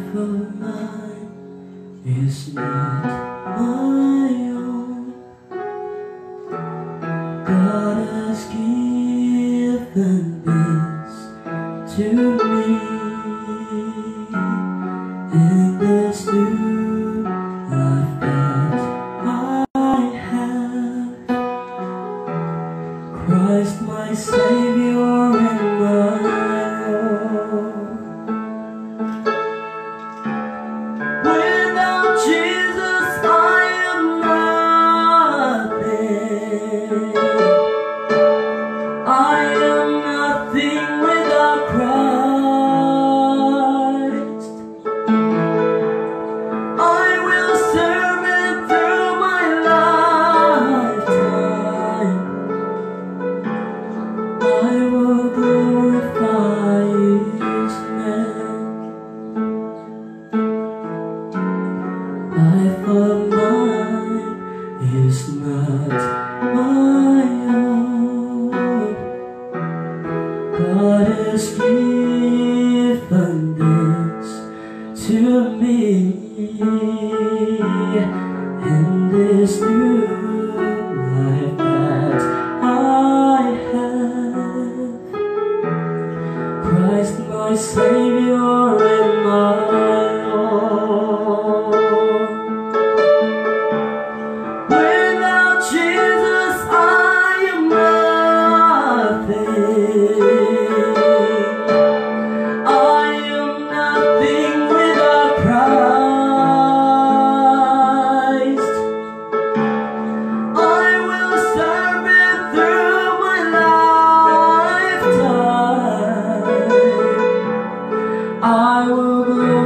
of mine is not my own. God has given this to me, and this new life that I have. Christ my Savior and my Lord. Without Jesus I am nothing. I am nothing without Christ. I will serve Him through my lifetime. I will glorify His name. Life of mine is not my own. God has given this to me, and this new life that I have. Christ my Savior and my Lord. Without Jesus I am nothing. I am nothing without Christ. I will serve Him through my lifetime. I will